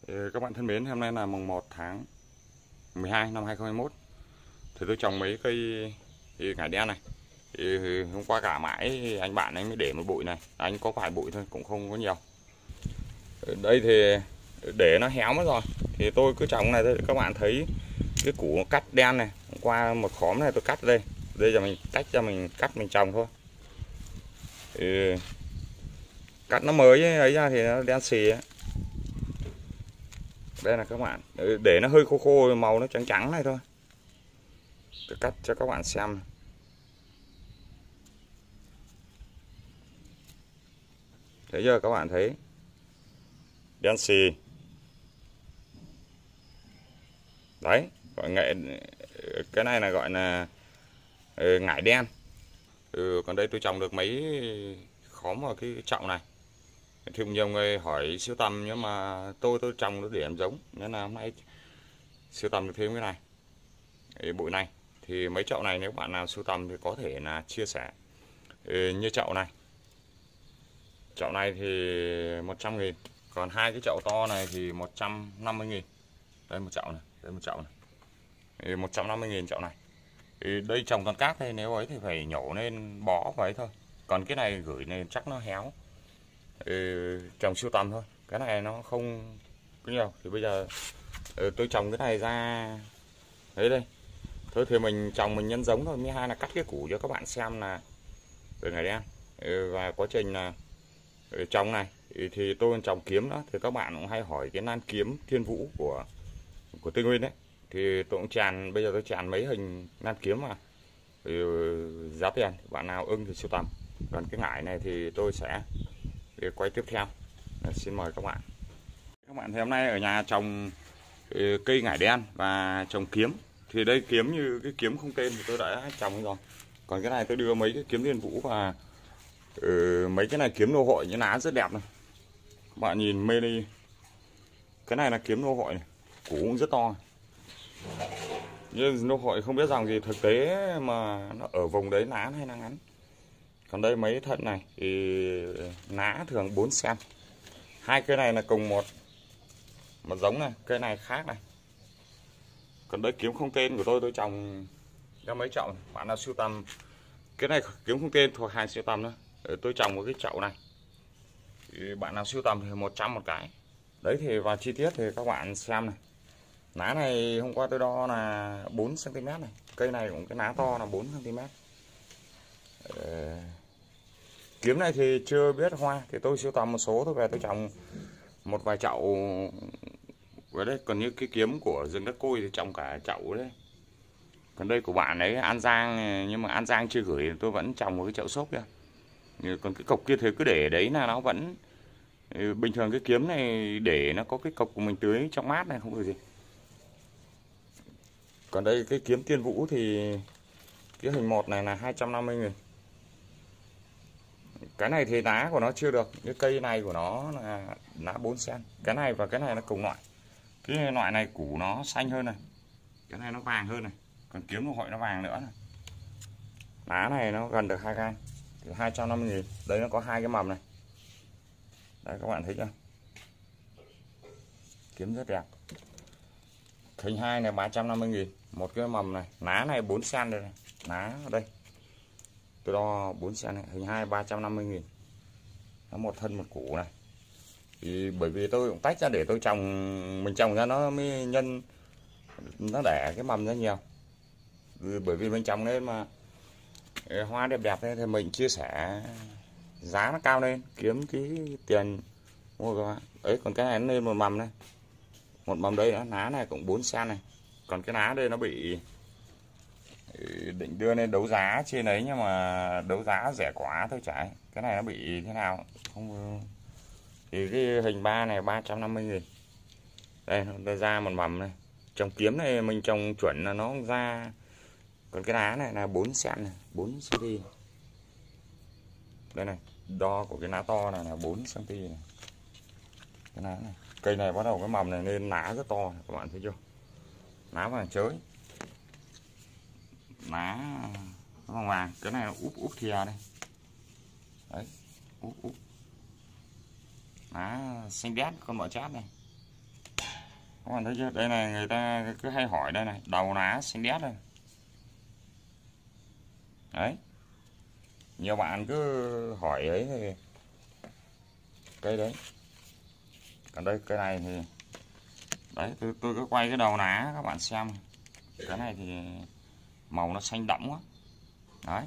Các bạn thân mến, hôm nay là mùng 1 tháng 12 năm 2021. Thì tôi trồng mấy cây ngải đen này. Hôm qua cả mãi anh bạn anh mới để một bụi này. Anh có vài bụi thôi, cũng không có nhiều. Đây thì để nó héo mất rồi. Thì tôi cứ trồng này thôi. Các bạn thấy cái củ nó cắt đen này. Hôm qua một khóm này tôi cắt đây. Đây giờ mình tách ra mình cắt mình trồng thôi. Cắt nó mới ấy ra thì nó đen xì ấy. Đây là các bạn, để nó hơi khô khô màu nó trắng trắng này thôi. Tôi cắt cho các bạn xem. Thấy chưa, các bạn thấy đen xì đấy, gọi nghệ cái này là gọi là ngải đen. Còn đây tôi trồng được mấy khóm vào cái chậu này. Thì nhiều người hỏi sưu tầm, nhưng mà tôi trồng nó để làm giống nên là hôm nay sưu tầm được thêm cái này, bụi này. Thì mấy chậu này nếu bạn nào sưu tầm thì có thể là chia sẻ. Như chậu này thì 100.000, còn hai cái chậu to này thì 150.000. Đây một chậu này, đây một chậu này, 150.000 chậu này. Thì đây trồng toàn cát thôi, nếu ấy thì phải nhổ lên bó vào ấy thôi. Còn cái này gửi lên chắc nó héo. Trồng sưu tầm thôi, cái này nó không có nhiều. Thì bây giờ tôi trồng cái này ra đấy đây thôi, thì mình trồng mình nhân giống thôi. Mới hai là cắt cái củ cho các bạn xem là về ngày đen. Và quá trình là trồng này thì tôi trồng kiếm đó. Thì các bạn cũng hay hỏi cái nan kiếm Thiên Vũ của Tây Nguyên đấy. Thì tôi cũng tràn, bây giờ tôi tràn mấy hình nan kiếm mà giá tiền bạn nào ưng thì sưu tầm. Còn cái ngải này thì tôi sẽ quay tiếp theo. Xin mời các bạn. Các bạn thì hôm nay ở nhà trồng cây ngải đen và trồng kiếm. Thì đây kiếm như cái kiếm không tên thì tôi đã trồng rồi. Còn cái này tôi đưa mấy cái kiếm Thiên Vũ và mấy cái này kiếm lô hội, những lá rất đẹp này. Các bạn nhìn mê đi. Cái này là kiếm lô hội này, củ cũng rất to. Nhưng lô hội không biết dòng gì, thực tế mà nó ở vùng đấy lá hay là ngắn. Còn đây mấy thân này thì lá thường 4 cm. Hai cây này là cùng một giống này, cây này khác này. Còn đây kiếm không tên của tôi trồng ra mấy chậu. Bạn nào sưu tầm cái này kiếm không tên thuộc hàng sưu tầm nữa. Tôi trồng một cái chậu này. Thì bạn nào sưu tầm thì 100 một cái. Đấy, thì vào chi tiết thì các bạn xem này. Lá này hôm qua tôi đo là 4 cm này. Cây này cũng cái lá to là 4 cm. Kiếm này thì chưa biết hoa, thì tôi sưu tầm một số thôi, về tôi trồng một vài chậu với đây. Còn như cái kiếm của rừng đất côi thì trồng cả chậu đấy. Còn đây của bạn ấy An Giang, nhưng mà An Giang chưa gửi, tôi vẫn trồng một cái chậu xốp kia. Còn cái cọc kia thì cứ để đấy là nó vẫn bình thường. Cái kiếm này để nó có cái cọc của mình tưới trong mát này, không có gì. Còn đây cái kiếm Thiên Vũ thì cái hình 1 này là 250.000. Cái này thì lá của nó chưa được. Cái cây này của nó là lá 4 cm. Cái này và cái này nó cùng loại. Cái loại này củ nó xanh hơn này, cái này nó vàng hơn này. Còn kiếm lô hội nó vàng nữa này. Lá này nó gần được 2 gram thì 250.000. Đấy, nó có hai cái mầm này. Đấy, các bạn thấy chưa? Kiếm rất đẹp. Hình 2 này 350.000. Một cái mầm này. Lá này 4 cm đây này. Lá ở đây tôi đo 4 cm này. Hình 2 350.000. Nó một thân một củ này. Thì bởi vì tôi cũng tách ra để tôi trồng, mình trồng ra nó mới nhân, nó đẻ cái mầm ra nhiều. Bởi vì mình trồng lên mà hoa đẹp đẹp thế thì mình chia sẻ giá nó cao lên, kiếm cái tiền mua các bạn. Ấy, còn cái này nó lên một mầm này, một mầm đây nữa, lá này cũng 4 cm này. Còn cái lá đây nó bị định đưa lên đấu giá trên đấy, nhưng mà đấu giá rẻ quá thôi chả. Cái này nó bị thế nào không. Thì cái hình 3 này 350.000. Đây nó ra một mầm này. Trồng kiếm này mình trồng chuẩn là nó ra. Còn cái lá này là 4 cm này, 4 cm. Đây này, đo của cái lá to này là 4 cm này. Cái lá này. Cây này bắt đầu cái mầm này lên lá rất to này, các bạn thấy chưa? Lá vàng chới. Lá vàng vàng, cái này là úp thìa đây. Đấy, úp. Lá xanh đét con bọ chát này. Các bạn thấy chưa? Đây này, người ta cứ hay hỏi đây này, đầu lá xanh đét đây. Đấy. Nhiều bạn cứ hỏi ấy thì cây đấy. Còn đây cây này thì đấy, tôi cứ quay cái đầu lá các bạn xem. Cái này thì màu nó xanh đậm quá. Đấy.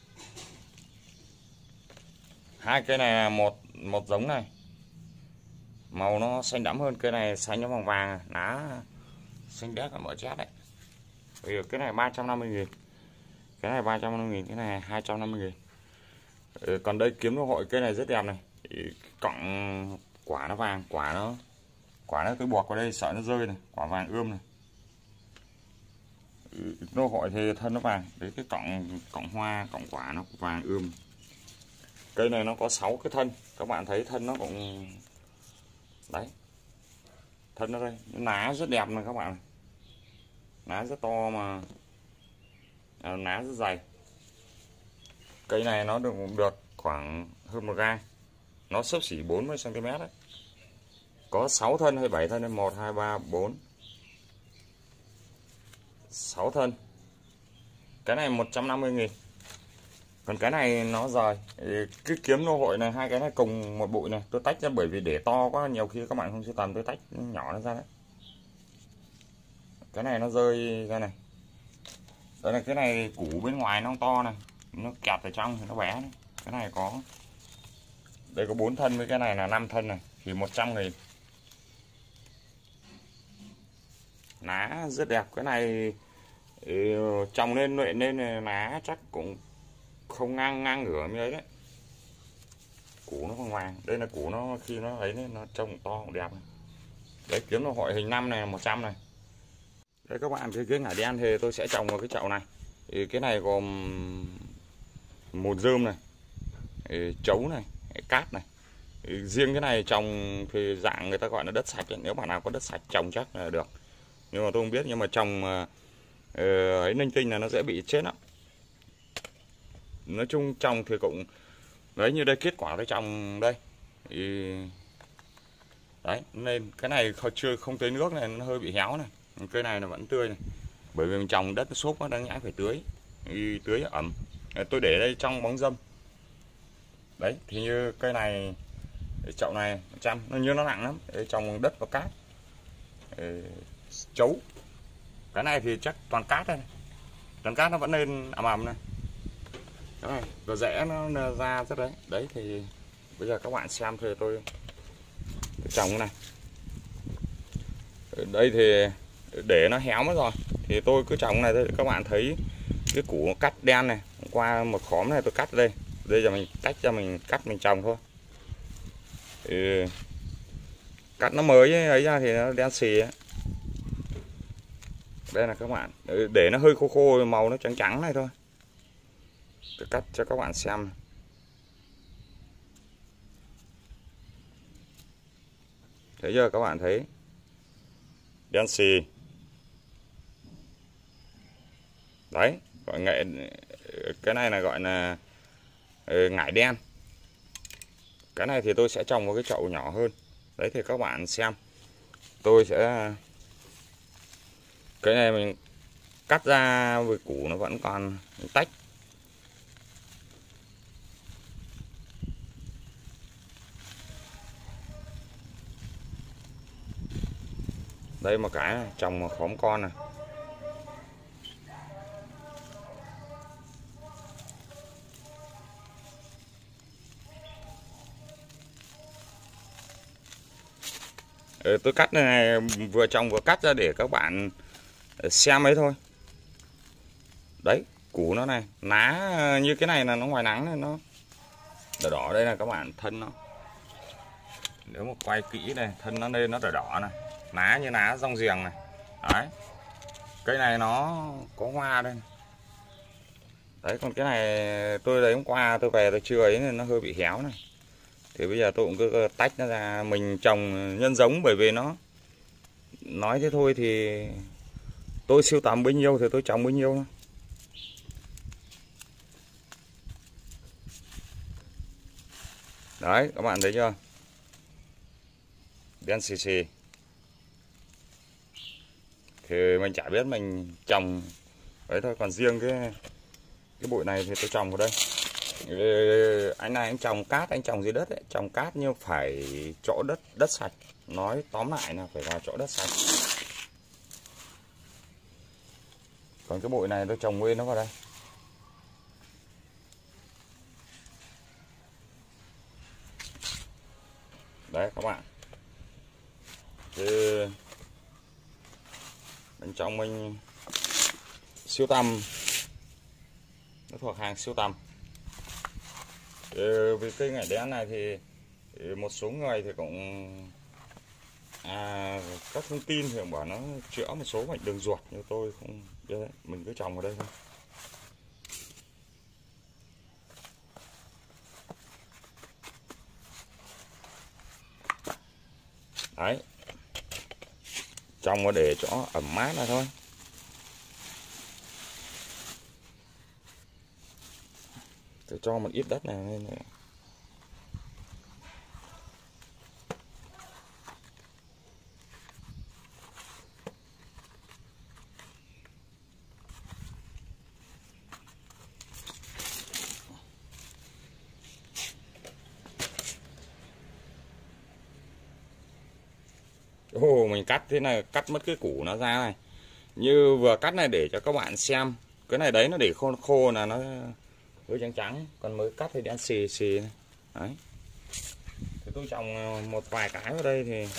Hai cây này là một giống này. Màu nó xanh đậm hơn, cây này xanh nó vàng vàng, lá xanh đét là mỡ chét đấy. Bây giờ cái này 350.000. Cái này 350.000, cái này 250.000. Còn đây kiếm lô hội, cây này rất đẹp này. Cọng quả nó vàng, quả nó tôi buộc vào đây sợ nó rơi này, quả vàng ươm này. Lô hội thì thân nó vàng, đấy cái cọng hoa, cọng quả nó vàng ươm. Cây này nó có 6 cái thân, các bạn thấy thân nó cũng đấy. Thân nó đây, lá rất đẹp này các bạn. Lá rất to mà lá rất dày. Cây này nó được khoảng hơn 1 gang. Nó xấp xỉ 40 cm đấy. Có 6 thân hay 7 thân, 1 2 3 4 6 thân. Cái này 150.000. Còn cái này nó rời. Cái kiếm lô hội này, hai cái này cùng một bụi này, tôi tách ra bởi vì để to quá nhiều khi các bạn không sưu tầm, tôi tách nhỏ nó ra đấy. Cái này nó rơi ra này. Đây là cái này củ bên ngoài nó to này, nó kẹp ở trong thì nó bé này. Cái này có đây có 4 thân, với cái này là 5 thân này thì 100.000. Lá rất đẹp. Cái này trồng lên luyện lên lá chắc cũng không ngang ngửa như ấy đấy. Củ nó còn vàng. Đây là củ nó khi nó ấy nó trông to cũng đẹp này. Đấy kiếm lô hội hình 5 này 100 này. Đấy các bạn, cái ngải đen thì tôi sẽ trồng vào cái chậu này. Thì cái này gồm một rơm này, trấu này, cát này. Riêng cái này trồng thì dạng người ta gọi là đất sạch ấy. Nếu bạn nào có đất sạch trồng chắc là được. Nhưng mà tôi không biết, nhưng mà trồng ấy linh tinh là nó dễ bị chết lắm. Nói chung trồng thì cũng đấy, như đây kết quả tôi trồng đây. Thì đấy, nên cái này không tưới nước này, nó hơi bị héo này. Cây này nó vẫn tươi này. Bởi vì mình trồng đất nó xốp quá, đáng nhẽ phải tưới. Tưới ẩm. Tôi để đây trong bóng râm. Đấy, thì như cây này, chậu này 100, nó như nó nặng lắm. Trồng đất và cát. Chấu. Cái này thì chắc toàn cát đây này. Toàn cát nó vẫn lên ẩm ẩm này. Đấy, rồi rễ nó ra rất đấy. Đấy thì bây giờ các bạn xem thì tôi trồng cái này. Đây thì để nó héo mất rồi thì tôi cứ trồng này thôi. Các bạn thấy cái củ nó cắt đen này, qua một khóm này tôi cắt đây. Bây giờ mình tách ra, mình cắt mình trồng thôi. Cắt nó mới ấy ra thì nó đen xì ấy. Đây là các bạn, để nó hơi khô khô, màu nó trắng trắng này thôi. Tôi cắt cho các bạn xem. Thấy chưa, các bạn thấy đen xì. Đấy, gọi nghệ, cái này là gọi là ngải đen. Cái này thì tôi sẽ trồng vào cái chậu nhỏ hơn. Đấy thì các bạn xem. Tôi sẽ cái này mình cắt ra với củ nó vẫn còn tách. Đây một cái này, trồng một khóm con này. Tôi cắt này vừa trồng vừa cắt ra để các bạn xem ấy thôi. Đấy, củ nó này, lá như cái này là nó ngoài nắng này, nó đỏ đỏ. Đây là các bạn, thân nó, nếu mà quay kỹ này, thân nó lên nó đỏ đỏ này, lá như lá rong giềng này. Đấy, cây này nó có hoa đây này. Đấy, còn cái này tôi lấy hôm qua tôi về tôi chưa ấy nên nó hơi bị héo này. Thì bây giờ tôi cũng cứ tách nó ra, mình trồng nhân giống, bởi vì nó nói thế thôi thì tôi sưu tầm bấy nhiêu thì tôi trồng bấy nhiêu thôi. Đấy, các bạn thấy chưa? Đen xì xì. thì mình chả biết mình trồng đấy thôi. Còn riêng cái bụi này thì tôi trồng vào đây. Anh này anh trồng cát, anh trồng dưới đất ấy. Trồng cát nhưng phải chỗ đất sạch. Nói tóm lại là phải vào chỗ đất sạch. Còn cái bụi này tôi trồng nguyên nó vào đây. Đấy các bạn. Thì bên trong mình siêu tầm, nó thuộc hàng siêu tầm. Vì cây ngải đen này thì một số người thì cũng các thông tin thì bảo nó chữa một số bệnh đường ruột, như tôi không biết đấy, mình cứ trồng ở đây thôi. Đấy, trồng vào để cho ẩm mát là thôi. Tôi cho một ít đất này lên này. Mình cắt thế này, cắt mất cái củ nó ra này. Như vừa cắt này để cho các bạn xem. Cái này đấy nó để khô khô là nó hơi trắng trắng, còn mới cắt thì đen xì xì này. Đấy. Thì tôi trồng một vài cái vào đây thì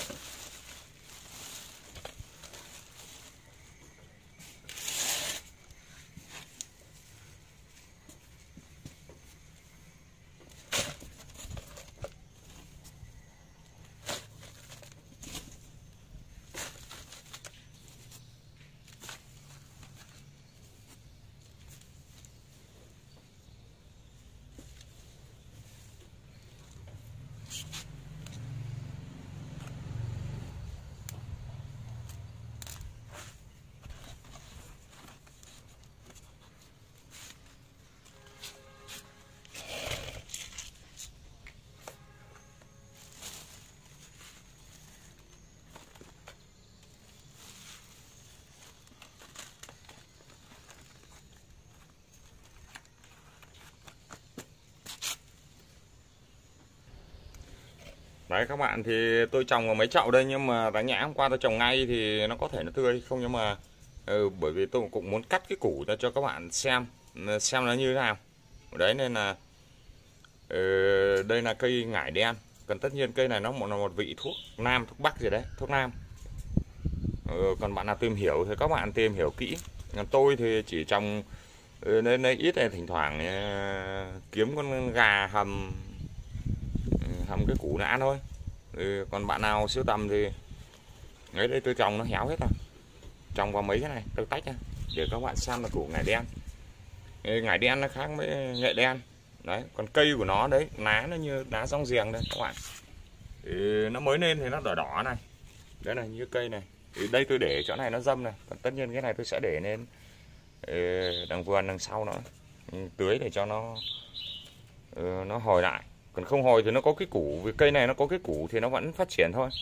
đấy các bạn, thì tôi trồng vào mấy chậu đây, nhưng mà đáng nhẽ hôm qua tôi trồng ngay thì nó có thể nó tươi không, nhưng mà bởi vì tôi cũng muốn cắt cái củ ra cho các bạn xem nó như thế nào. Đấy nên là đây là cây ngải đen. Còn tất nhiên cây này nó là một vị thuốc nam, thuốc bắc gì đấy, thuốc nam. Còn bạn nào tìm hiểu thì các bạn tìm hiểu kỹ. Còn tôi thì chỉ trồng nên ít này, thỉnh thoảng kiếm con gà hầm cái củ nó ăn thôi. Còn bạn nào sưu tầm thì ở đây tôi trồng nó héo hết rồi, trồng vào mấy cái này tôi tách ra để các bạn xem là củ ngải đen. Ngải đen nó khác với nghệ đen đấy. Còn cây của nó đấy, lá nó như lá rong giềng đây các bạn. Nó mới lên thì nó đỏ đỏ này, đấy là như cây này. Thì đây tôi để chỗ này nó dâm này, còn tất nhiên cái này tôi sẽ để lên đằng vườn đằng sau nữa, tưới để cho nó hồi lại. Còn không hồi thì nó có cái củ, vì cây này nó có cái củ thì nó vẫn phát triển thôi.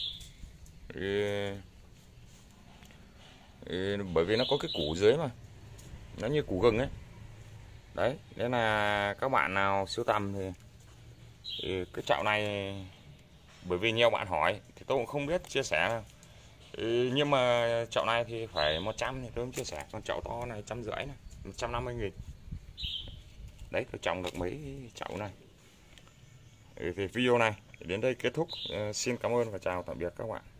Bởi vì nó có cái củ dưới mà, nó như củ gừng ấy. Đấy, nên là các bạn nào sưu tầm thì cái chậu này, bởi vì nhiều bạn hỏi thì tôi cũng không biết chia sẻ. Nhưng mà chậu này thì phải 100 thì tôi cũng chia sẻ. Còn chậu to này 150 này, 150.000. Đấy, tôi trồng được mấy chậu này. Thì video này đến đây kết thúc. Xin cảm ơn và chào tạm biệt các bạn.